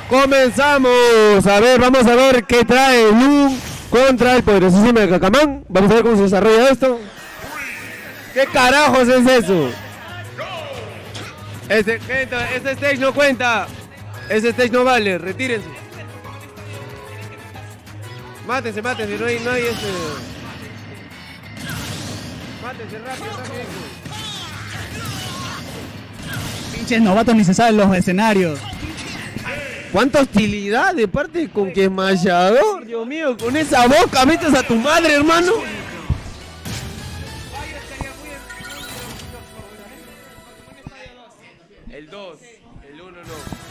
Comenzamos. A ver, vamos a ver qué trae Blue contra el poderosísimo de Cacamán. Vamos a ver cómo se desarrolla esto. ¿Qué carajos es eso? Este stage no cuenta. Ese stage no vale, retírense. Mátense, no hay este. Mátense rápido. Pinches novatos ni se saben los escenarios. ¿Cuánta hostilidad de parte con que Mayador? Dios mío, con esa boca metes a tu madre, hermano. El 2, el 1 no.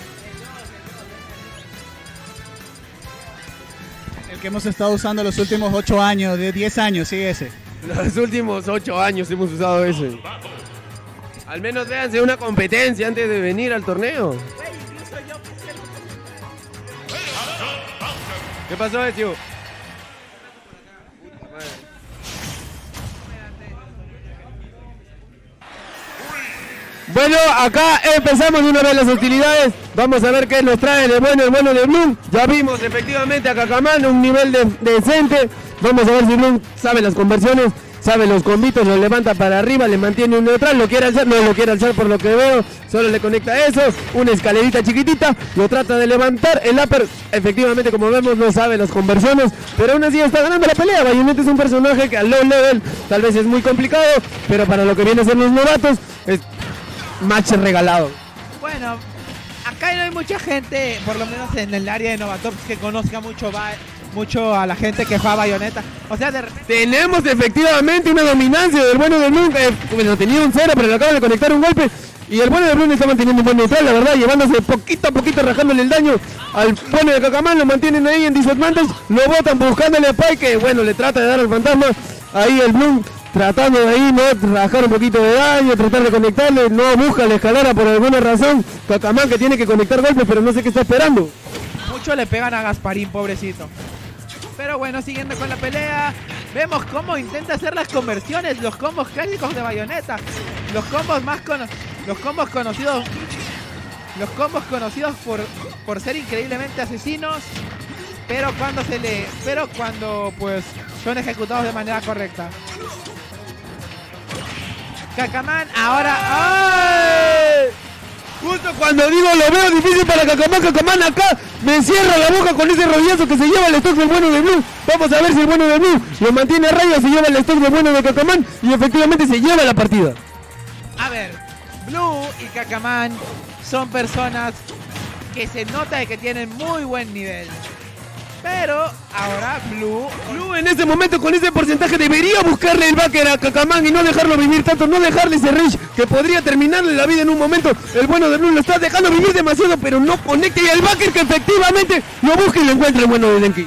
El que hemos estado usando los últimos 8 años, de 10 años, sí, ese. Los últimos 8 años hemos usado ese. Al menos véanse una competencia antes de venir al torneo. ¿Qué pasó, Ezio? Bueno, acá empezamos de una vez las hostilidades. Vamos a ver qué nos trae el bueno de Bloom. Ya vimos efectivamente a Cacamán, un nivel decente. Vamos a ver si Bloom sabe las conversiones, sabe los combitos, lo levanta para arriba, le mantiene un neutral, lo quiere alzar, no lo quiere alzar por lo que veo, solo le conecta eso, una escalerita chiquitita, lo trata de levantar, el upper, efectivamente como vemos no sabe las conversiones, pero aún así está ganando la pelea. Bayonetta es un personaje que a low level tal vez es muy complicado, pero para lo que viene a ser los novatos, es match regalado. Bueno, acá no hay mucha gente, por lo menos en el área de Novatops, que conozca mucho a la gente que juega Bayonetta. O sea, de repente... Tenemos efectivamente una dominancia del bueno de Bloom, bueno, tenía un 0, pero le acaba de conectar un golpe. Y el bueno de Bloom está manteniendo un buen neutral, la verdad, llevándose poquito a poquito, rajándole el daño al bueno de Cacamán. Lo mantienen ahí en disadvantage, lo botan buscándole a Pai, que bueno, le trata de dar al fantasma. Ahí el Bloom tratando de ahí, ¿no? Rajar un poquito de daño, tratar de conectarle, no busca la escalera por alguna razón. Cacamán que tiene que conectar golpes, pero no sé qué está esperando. Mucho le pegan a Gasparín, pobrecito. Pero bueno, siguiendo con la pelea, vemos cómo intenta hacer las conversiones, los combos clásicos de Bayonetta, los combos conocidos por ser increíblemente asesinos, pero cuando pues son ejecutados de manera correcta. Cacamán ahora. ¡Ay! Justo cuando digo lo veo difícil para Cacamán acá me encierra la boca con ese rodillazo que se lleva el stock del bueno de Blue. Vamos a ver si el bueno de Blue lo mantiene a raya, se lleva el stock del bueno de Cacamán y efectivamente se lleva la partida. A ver, Blue y Cacamán son personas que se nota de que tienen muy buen nivel. Pero ahora Blue en ese momento con ese porcentaje debería buscarle el backer a Cacamán y no dejarlo vivir tanto, no dejarle ese range que podría terminarle la vida en un momento. El bueno de Blue lo está dejando vivir demasiado, pero no conecta, y el backer que efectivamente lo busca y lo encuentra el bueno de Denki.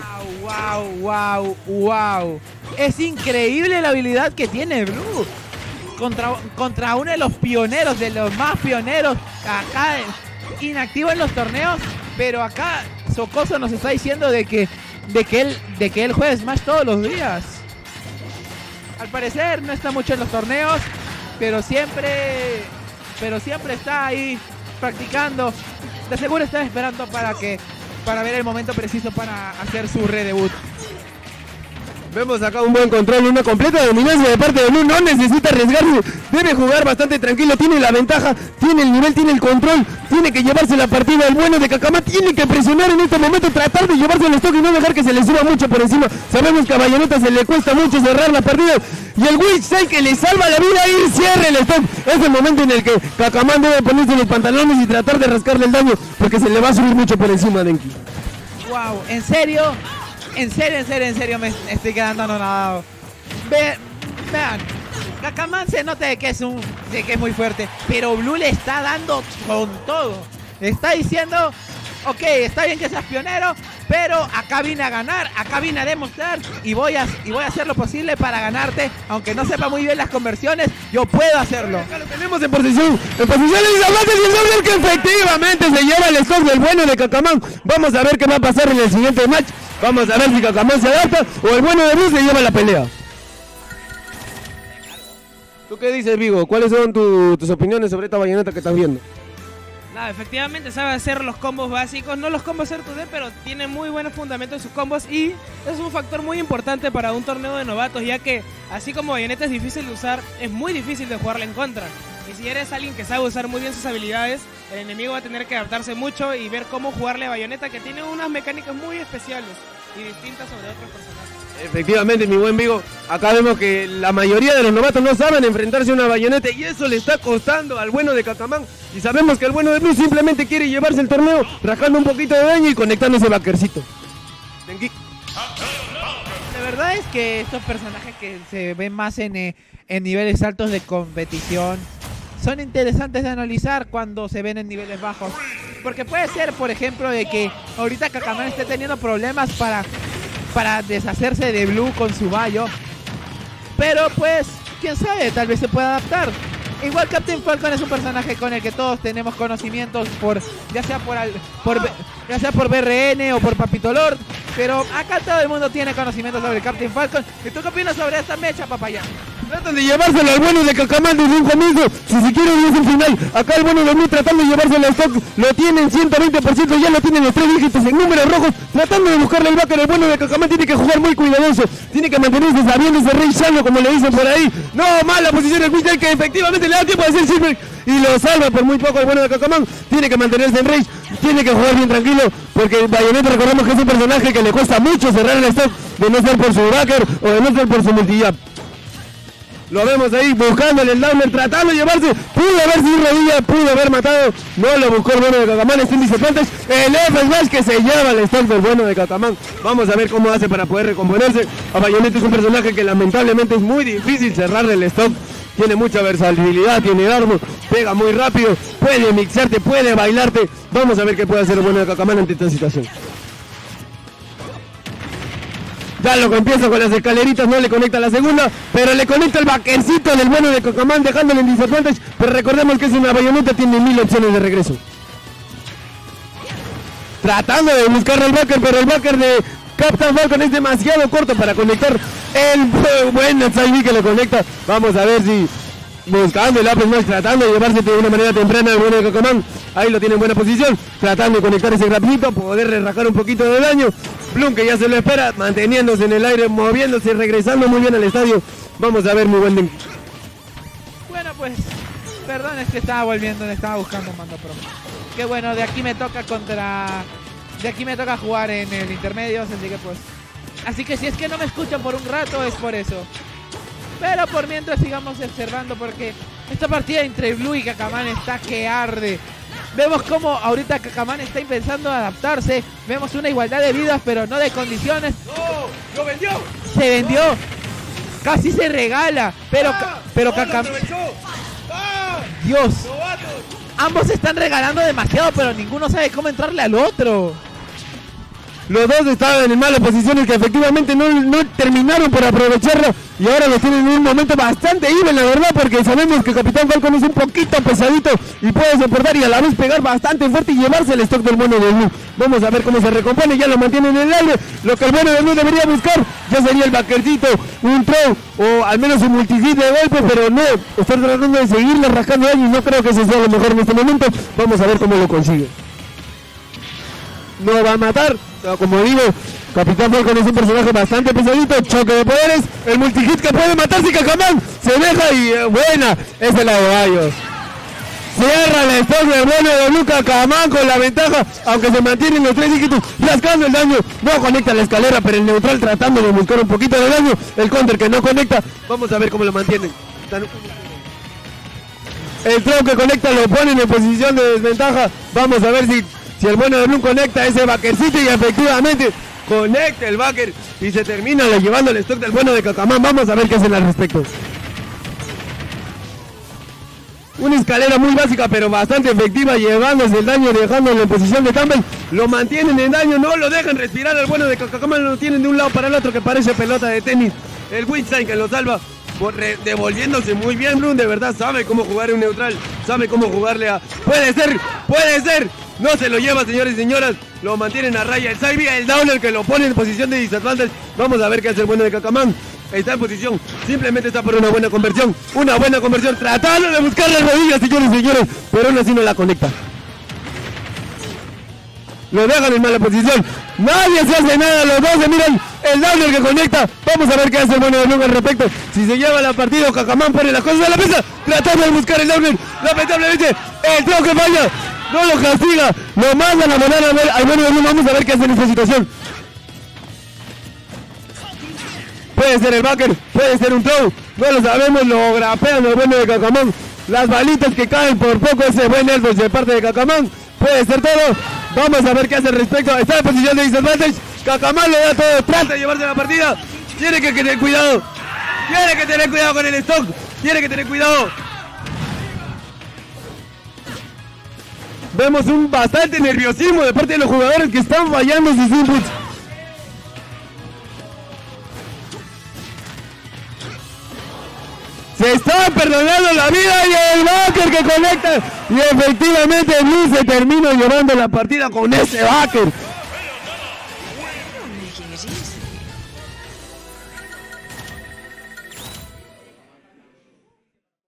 Wow. Es increíble la habilidad que tiene Blue contra uno de los pioneros, de los más pioneros acá, inactivo en los torneos, pero acá Socoso nos está diciendo de que él juega Smash todos los días. Al parecer no está mucho en los torneos, pero siempre está ahí practicando. De seguro está esperando para ver el momento preciso para hacer su redebut. Vemos acá un buen control, una completa dominancia de parte de Blue, no necesita arriesgarse, debe jugar bastante tranquilo, tiene la ventaja, tiene el nivel, tiene el control, tiene que llevarse la partida. El bueno de Cacamán tiene que presionar en este momento, tratar de llevarse el stock y no dejar que se le suba mucho por encima. Sabemos que a Bayonetta se le cuesta mucho cerrar la partida, y el Witch Sail que le salva la vida y cierra el stock. Es el momento en el que Cacamán debe ponerse los pantalones y tratar de rascarle el daño, porque se le va a subir mucho por encima a Denki. Wow, ¿en serio? En serio me estoy quedando anonadado. Vean, Cacamán se nota de que es muy fuerte, pero Blue le está dando con todo. Le está diciendo, ok, está bien que seas pionero, pero acá vine a ganar, acá vine a demostrar y voy a hacer lo posible para ganarte, aunque no sepa muy bien las conversiones, yo puedo hacerlo. Acá lo tenemos en posición de disablante, y el doble que efectivamente se lleva el stock del bueno de Cacamán. Vamos a ver qué va a pasar en el siguiente match. Vamos a ver si Cacamán se adapta o el bueno de Blue se lleva la pelea. ¿Tú qué dices, Vigo? ¿Cuáles son tus opiniones sobre esta Bayonetta que estás viendo? Nada, efectivamente sabe hacer los combos básicos, no los combos R2D, pero tiene muy buenos fundamentos en sus combos y es un factor muy importante para un torneo de novatos, ya que así como Bayonetta es difícil de usar, es muy difícil de jugarla en contra. Y si eres alguien que sabe usar muy bien sus habilidades, el enemigo va a tener que adaptarse mucho y ver cómo jugarle a Bayonetta, que tiene unas mecánicas muy especiales y distintas sobre otros personajes. Efectivamente, mi buen Vigo, acá vemos que la mayoría de los novatos no saben enfrentarse a una Bayonetta y eso le está costando al bueno de Cacamán. Y sabemos que el bueno de Blue simplemente quiere llevarse el torneo, rajando un poquito de daño y conectando ese backercito. La verdad es que estos personajes que se ven más en niveles altos de competición son interesantes de analizar cuando se ven en niveles bajos. Porque puede ser, por ejemplo, de que ahorita Cacamán esté teniendo problemas para deshacerse de Blue con su Bayo. Pero pues, quién sabe, tal vez se pueda adaptar. Igual Captain Falcon es un personaje con el que todos tenemos conocimientos ya sea por BRN o por Papito Lord. Pero acá todo el mundo tiene conocimientos sobre Captain Falcon. ¿Y tú qué opinas sobre esta mecha, papaya? Tratan de llevárselo al bueno de Cacamán desde un comienzo. Si quieren es el final. Acá el bueno de Blue tratando de llevárselo al stock. Lo tienen 120%, ya lo tienen los 3 dígitos en números rojos. Tratando de buscarle el backer. El bueno de Cacamán tiene que jugar muy cuidadoso. Tiene que mantenerse sabiendo ese rey shallow, como le dicen por ahí. No, mala posición el Quintel, que efectivamente le da tiempo de hacer silver y lo salva por muy poco el bueno de Cacamán. Tiene que mantenerse en rage. Tiene que jugar bien tranquilo. Porque Bayonetta recordemos que es un personaje que le cuesta mucho cerrar el stock, de no ser por su backer o de no ser por su multijab. Lo vemos ahí buscándole el downer, tratando de llevarse. Pudo haber sin rodilla, pudo haber matado. No lo buscó el bueno de Cacamán. Está en disadvantage. El F-Smash que se lleva el stock del bueno de Cacamán. Vamos a ver cómo hace para poder recomponerse. A Bayonetta es un personaje que lamentablemente es muy difícil cerrarle el stock. Tiene mucha versatilidad, tiene armor, pega muy rápido, puede mixarte, puede bailarte. Vamos a ver qué puede hacer el bueno de Cacamán ante esta situación. Ya lo que empieza con las escaleritas, no le conecta la segunda, pero le conecta el backercito del bueno de Cacamán, dejándole en disadvantage. Pero recordemos que es una Bayonetta, tiene 1000 opciones de regreso. Tratando de buscarle el backer, pero el backer de Captain Falcon es demasiado corto para conectar el buen Saibi que lo conecta. Vamos a ver si buscando el up smash, tratando de llevarse de una manera temprana el bueno de Cacamán. Ahí lo tiene en buena posición, tratando de conectar ese rapidito, poder rajar un poquito de daño. Bloom que ya se lo espera, manteniéndose en el aire, moviéndose, regresando muy bien al estadio. Vamos a ver, muy buen Link. Bueno, pues, perdón, es que estaba buscando mando pro. Que bueno, de aquí me toca jugar en el intermedio, así que si es que no me escuchan por un rato es por eso. Pero por mientras sigamos observando, porque esta partida entre Blue y Cacamán está que arde. Vemos cómo ahorita Cacamán está empezando a adaptarse. Vemos una igualdad de vidas, pero no de condiciones. ¡No! ¡Lo vendió! Se vendió. Casi se regala. Pero Cacamán... Dios. Ambos se están regalando demasiado, pero ninguno sabe cómo entrarle al otro. Los dos estaban en malas posiciones que efectivamente no terminaron por aprovecharlo y ahora lo tienen en un momento bastante even, la verdad, porque sabemos que Capitán Falcon es un poquito pesadito y puede soportar y a la vez pegar bastante fuerte y llevarse el stock del bueno de Blue. Vamos a ver cómo se recompone, ya lo mantiene en el aire. Lo que el bueno de Blue debería buscar ya sería el backercito, un throw o al menos un multihit de golpe, pero no, está tratando de seguirle rascando daño y no creo que eso sea lo mejor en este momento. Vamos a ver cómo lo consigue. No va a matar, pero como digo, Capitán Falcon es un personaje bastante pesadito, choque de poderes, el multihit que puede matarse Cacamán, se deja y buena, esa es la de Bayos. Cierra el stock del bueno de Blue, Cacamán con la ventaja, aunque se mantienen los 3 dígitos, rascando el daño, no conecta la escalera, pero el neutral tratando de buscar un poquito de daño, el counter que no conecta, vamos a ver cómo lo mantienen. El throw que conecta lo ponen en posición de desventaja, vamos a ver si el bueno de Blue conecta ese backercito y efectivamente conecta el backer y se termina llevando el stock del bueno de Cacamán. Vamos a ver qué hacen al respecto. Una escalera muy básica pero bastante efectiva, llevándose el daño, dejándolo en posición de tumble. Lo mantienen en daño, no lo dejan respirar al bueno de Cacamán, lo tienen de un lado para el otro que parece pelota de tenis. El Windstein que lo salva, devolviéndose muy bien. Blue de verdad sabe cómo jugar un neutral, sabe cómo jugarle a... ¡Puede ser! No se lo lleva, señores y señoras. Lo mantienen a raya. El Saibi, el downer que lo pone en posición de disadvantage. Vamos a ver qué hace el bueno de Cacamán. Está en posición. Simplemente está por una buena conversión. Tratando de buscar las rodillas, señores y señores. Pero aún así no la conecta. lo dejan en mala posición. Nadie se hace nada, los dos se miran el downer que conecta. Vamos a ver qué hace el bueno de Blum al respecto. Si se lleva la partida, Cacamán pone las cosas a la mesa, tratando de buscar el downer. Lamentablemente, el toque falla, no lo castiga, lo mandan a volar al bueno de Blum. Vamos a ver qué hace en esta situación. Puede ser el backer, puede ser un throw, no lo sabemos, lo grapean al bueno de Cacamán. Las balitas que caen por poco, ese buen elbow de parte de Cacamán. Puede ser todo. Vamos a ver qué hace al respecto. Está en posición de disadvantage. Cacamán le da todo. Trata de llevarse la partida. Tiene que tener cuidado. Tiene que tener cuidado con el stock. Tiene que tener cuidado. Vemos un bastante nerviosismo de parte de los jugadores que están fallando sus inputs. Se está perdonando la vida y el backer que conecta. Y efectivamente Blue se termina llevando la partida con ese backer.